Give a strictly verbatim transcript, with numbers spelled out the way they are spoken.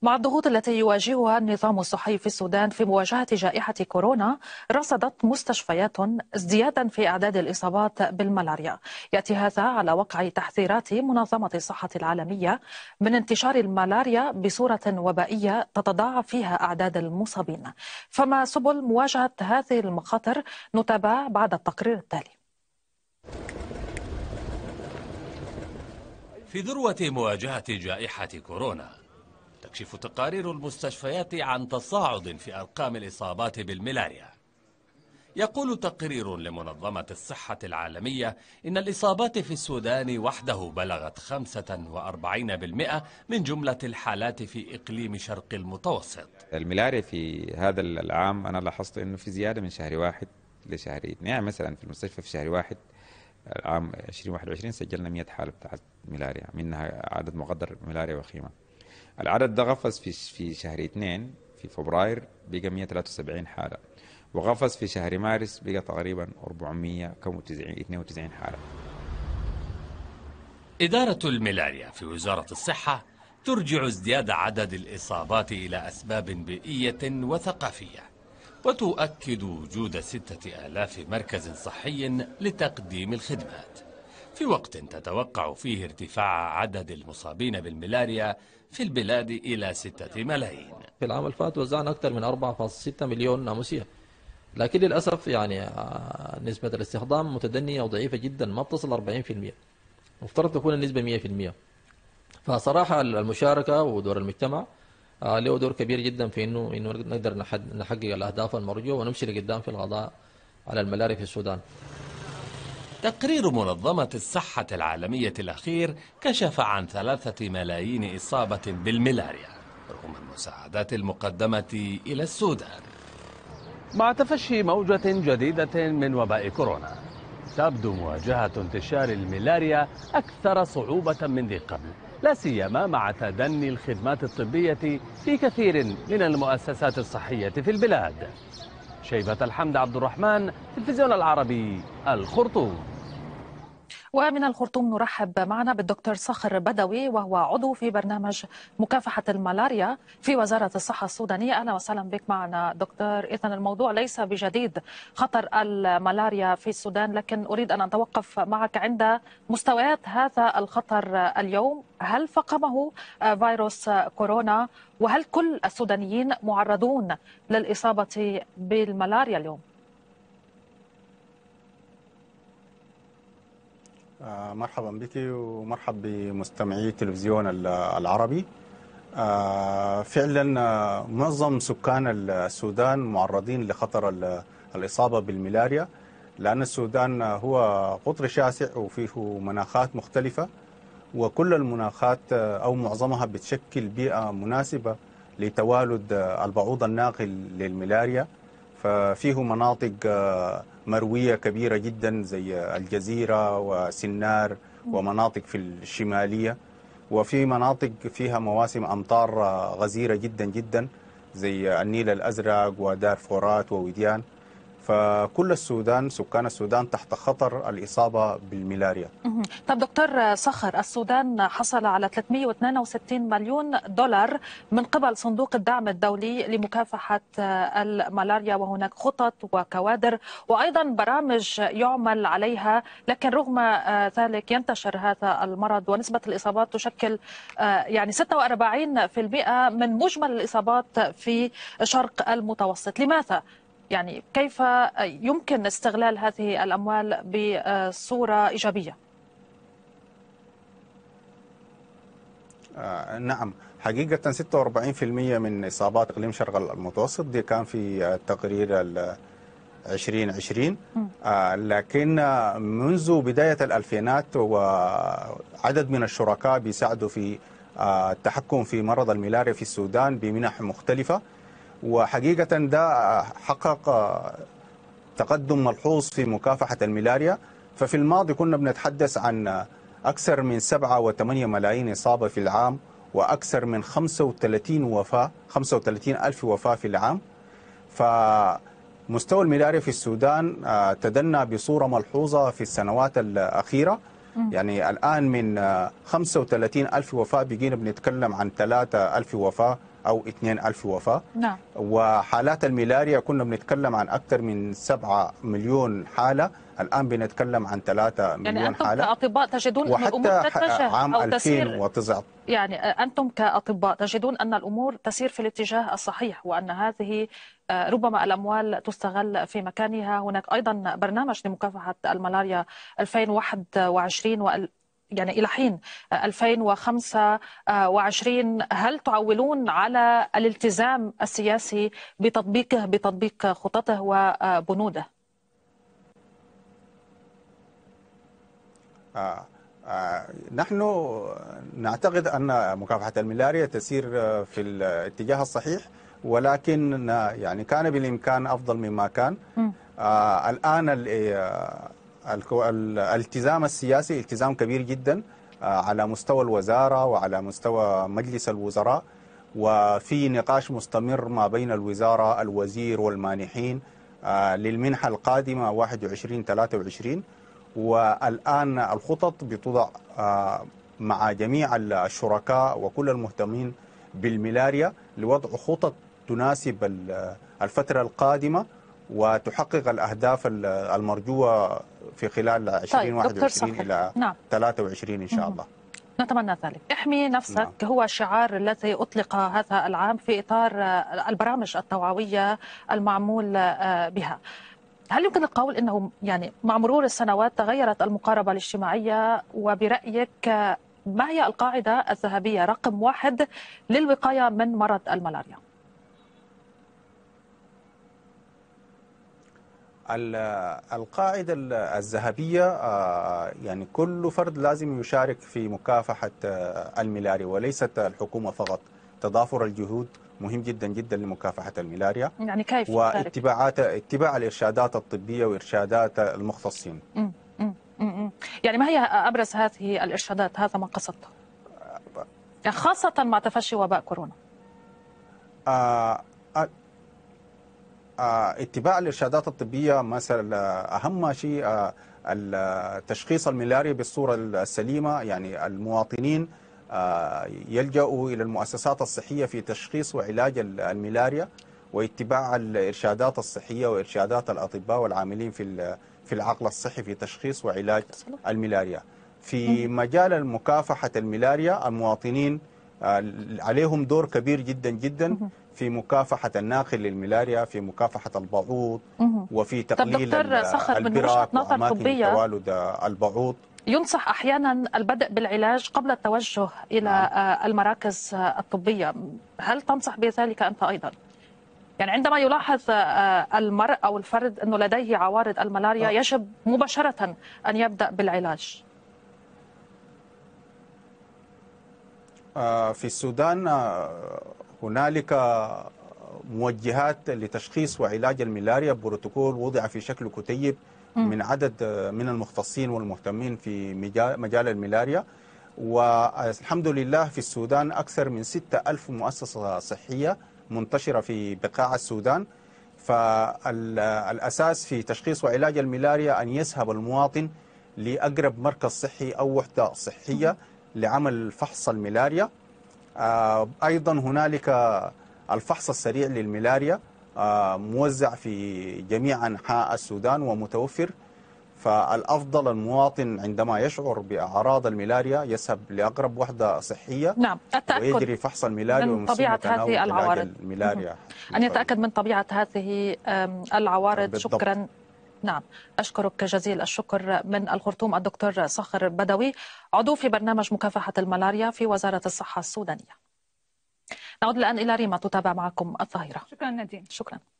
مع الضغوط التي يواجهها النظام الصحي في السودان في مواجهة جائحة كورونا، رصدت مستشفيات ازديادا في أعداد الإصابات بالملاريا. يأتي هذا على وقع تحذيرات منظمة الصحة العالمية من انتشار الملاريا بصورة وبائية تتضاعف فيها أعداد المصابين. فما سبل مواجهة هذه المخاطر؟ نتابع بعد التقرير التالي. في ذروة مواجهة جائحة كورونا، تكشف تقارير المستشفيات عن تصاعد في أرقام الإصابات بالملاريا. يقول تقرير لمنظمة الصحة العالمية إن الإصابات في السودان وحده بلغت خمسة وأربعين بالمئة من جملة الحالات في إقليم شرق المتوسط. الملاريا في هذا العام أنا لاحظت أنه في زيادة من شهر واحد لشهر اثنين. يعني مثلا في المستشفى في شهر واحد العام ألفين وواحد وعشرين سجلنا مئة حالة بتاعت ملاريا، منها عدد مقدر ملاريا وخيمة. العدد ده غفز في في شهر اثنين في فبراير بقى مئة وثلاثة وسبعين حالة، وغفز في شهر مارس بقى تقريبا أربعمئة واثنين وتسعين حالة. إدارة الملاريا في وزارة الصحة ترجع ازدياد عدد الإصابات إلى أسباب بيئية وثقافية، وتؤكد وجود ستة آلاف مركز صحي لتقديم الخدمات في وقت تتوقع فيه ارتفاع عدد المصابين بالملاريا في البلاد إلى ستة ملايين. في العام الفات وزعنا أكثر من أربعة فاصلة ستة مليون ناموسية، لكن للأسف يعني نسبة الاستخدام متدنية وضعيفة جدا، ما بتصل أربعين بالمئة، مفترض تكون النسبة مئة بالمئة. فصراحة المشاركة ودور المجتمع له دور كبير جدا في انه انه نقدر نحقق الاهداف المرجوه ونمشي لقدام في القضاء على الملاريا في السودان. تقرير منظمة الصحة العالمية الأخير كشف عن ثلاثة ملايين إصابة بالملاريا رغم المساعدات المقدمة إلى السودان. مع تفشي موجة جديدة من وباء كورونا، تبدو مواجهة انتشار الملاريا أكثر صعوبة من ذي قبل، لا سيما مع تدني الخدمات الطبية في كثير من المؤسسات الصحية في البلاد. شيبة الحمد عبد الرحمن، التلفزيون العربي، الخرطوم. ومن الخرطوم نرحب معنا بالدكتور صخر بدوي، وهو عضو في برنامج مكافحة الملاريا في وزارة الصحة السودانية. أهلا وسهلا بك معنا دكتور. إذن الموضوع ليس بجديد، خطر الملاريا في السودان، لكن أريد أن أتوقف معك عند مستويات هذا الخطر اليوم. هل فقمه فيروس كورونا؟ وهل كل السودانيين معرضون للإصابة بالملاريا اليوم؟ مرحبا بك ومرحب بمستمعي التلفزيون العربي. فعلا معظم سكان السودان معرضين لخطر الإصابة بالملاريا، لأن السودان هو قطر شاسع وفيه مناخات مختلفة، وكل المناخات أو معظمها بتشكل بيئة مناسبة لتوالد البعوض الناقل للملاريا. ففيه مناطق مروية كبيرة جدا زي الجزيرة وسنار ومناطق في الشمالية، وفي مناطق فيها مواسم أمطار غزيرة جدا جدا زي النيل الأزرق ودارفورات ووديان. فكل السودان، سكان السودان تحت خطر الإصابة بالملاريا. طب دكتور صخر، السودان حصل على ثلاثمئة واثنين وستين مليون دولار من قبل صندوق الدعم الدولي لمكافحة الملاريا، وهناك خطط وكوادر وأيضا برامج يعمل عليها، لكن رغم ذلك ينتشر هذا المرض ونسبة الإصابات تشكل يعني ستة وأربعين بالمئة من مجمل الإصابات في شرق المتوسط. لماذا؟ يعني كيف يمكن استغلال هذه الأموال بصورة إيجابية؟ آه نعم، حقيقة ستة وأربعين بالمئة من إصابات إقليم شرق المتوسط دي كان في التقرير عشرين عشرين، آه لكن منذ بداية الألفينات وعدد من الشركاء بيساعدوا في آه التحكم في مرض الملاريا في السودان بمنح مختلفة، وحقيقة ده حقق تقدم ملحوظ في مكافحة الملاريا. ففي الماضي كنا بنتحدث عن أكثر من سبعة وثمانية ملايين إصابة في العام، وأكثر من خمسة وثلاثين وفاة، خمسة وثلاثين ألف وفاة في العام. فمستوى الملاريا في السودان تدنى بصورة ملحوظة في السنوات الأخيرة، يعني الآن من خمسة وثلاثين ألف وفاة بقينا بنتكلم عن ثلاثة ألف وفاة أو اثنين ألف وفاة. نعم. وحالات الملاريا كنا بنتكلم عن أكثر من سبعة مليون حالة، الآن بنتكلم عن ثلاثة مليون يعني أنتم حالة. كأطباء تجدون أن الأمور وحتى تتجه عام أو تسير، ألفين وتسعة يعني أنتم كأطباء تجدون أن الأمور تسير في الاتجاه الصحيح، وأن هذه ربما الأموال تستغل في مكانها. هناك أيضا برنامج لمكافحة الملاريا ألفين وواحد وعشرين و يعني إلى حين ألفين وخمسة وعشرين. هل تعولون على الالتزام السياسي بتطبيقه بتطبيق خططه وبنوده؟ آه آه نحن نعتقد أن مكافحة الملاريا تسير في الاتجاه الصحيح، ولكن يعني كان بالإمكان أفضل مما كان. آه الآن الالتزام السياسي التزام كبير جدا على مستوى الوزارة وعلى مستوى مجلس الوزراء، وفي نقاش مستمر ما بين الوزارة الوزير والمانحين للمنحة القادمة واحد وعشرين ثلاثة وعشرين. والآن الخطط بتوضع مع جميع الشركاء وكل المهتمين بالملاريا لوضع خطط تناسب الفترة القادمة وتحقق الأهداف المرجوة في خلال ألفين وواحد وعشرين إلى نعم. ثلاثة وعشرين إن شاء الله. نتمنى ذلك. احمي نفسك نعم. هو الشعار الذي أطلق هذا العام في إطار البرامج التوعوية المعمول بها. هل يمكن القول أنه يعني مع مرور السنوات تغيرت المقاربة الاجتماعية، وبرأيك ما هي القاعدة الذهبية رقم واحد للوقاية من مرض الملاريا؟ القاعدة الذهبية يعني كل فرد لازم يشارك في مكافحة الملاريا وليست الحكومة فقط. تضافر الجهود مهم جدا جدا لمكافحة الملاريا. يعني كيف؟ واتباعات اتباع الإرشادات الطبية وإرشادات المختصين. م -م -م. يعني ما هي أبرز هذه الإرشادات؟ هذا ما قصدته يعني خاصة مع تفشي وباء كورونا. آه آه اتباع الإرشادات الطبية مثلا أهم شيء آه تشخيص الملاريا بالصورة السليمة. يعني المواطنين آه يلجأوا إلى المؤسسات الصحية في تشخيص وعلاج الملاريا، واتباع الإرشادات الصحية وإرشادات الأطباء والعاملين في في العقل الصحي في تشخيص وعلاج الملاريا. في مجال مكافحة الملاريا المواطنين آه عليهم دور كبير جدا جدا في مكافحة الناقل للملاريا، في مكافحة البعوض، وفي تقليل البراك وأماكن توالد البعوض. ينصح أحيانا البدء بالعلاج قبل التوجه إلى نعم. المراكز الطبية. هل تنصح بذلك أنت أيضا؟ يعني عندما يلاحظ المرء أو الفرد أنه لديه عوارض الملاريا يجب مباشرة أن يبدأ بالعلاج. في السودان هنالك موجهات لتشخيص وعلاج الملاريا، بروتوكول وضع في شكل كتيب من عدد من المختصين والمهتمين في مجال الملاريا. والحمد لله في السودان أكثر من ستة ألف مؤسسة صحية منتشرة في بقاع السودان. فالأساس في تشخيص وعلاج الملاريا أن يذهب المواطن لأقرب مركز صحي أو وحدة صحية لعمل فحص الملاريا. أيضا هنالك الفحص السريع للملاريا موزع في جميع أنحاء السودان ومتوفر. فالأفضل المواطن عندما يشعر بأعراض الملاريا يذهب لأقرب وحدة صحية نعم. ويجري فحص الملاريا من طبيعة هذه العوارض، الملاريا أن يتأكد من طبيعة هذه العوارض. بالضبط. شكرا. نعم، أشكرك جزيل الشكر من الخرطوم الدكتور صخر بدوي، عضو في برنامج مكافحة الملاريا في وزارة الصحة السودانية. نعود الآن إلى ريما تتابع معكم الظاهرة. شكرا نادين. شكرا.